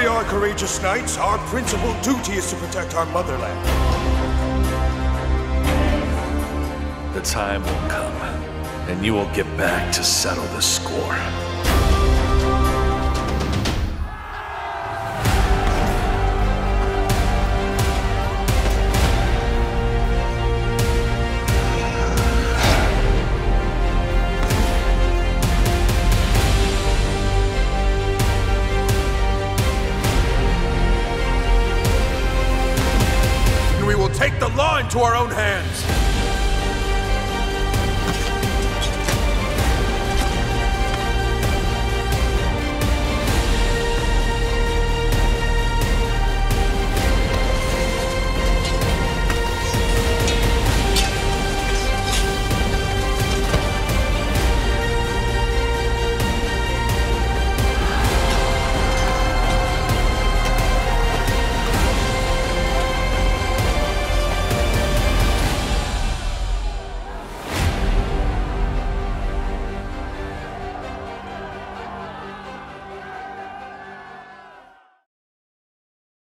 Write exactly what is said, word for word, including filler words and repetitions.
We are courageous knights. Our principal duty is to protect our motherland. The time will come, and you will get back to settle the score. Take the law into our own hands!